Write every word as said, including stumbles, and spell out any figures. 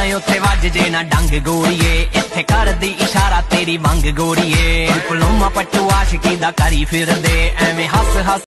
ਉੱਥੇ ਵੱਜ ਜੇ ਨਾ ਡੰਗ ਗੋਰੀਏ, ਇੱਥੇ ਕਰਦੀ ਇਸ਼ਾਰਾ ਤੇਰੀ ਮੰਗ ਗੋਰੀਏ। ਡਿਪਲੋਮਾ ਪੱਟੂ ਆਸ਼ਕੀ ਦਾ ਕਰੀ ਫਿਰਦੇ ਐਵੇਂ ਹੱਸ ਹੱਸ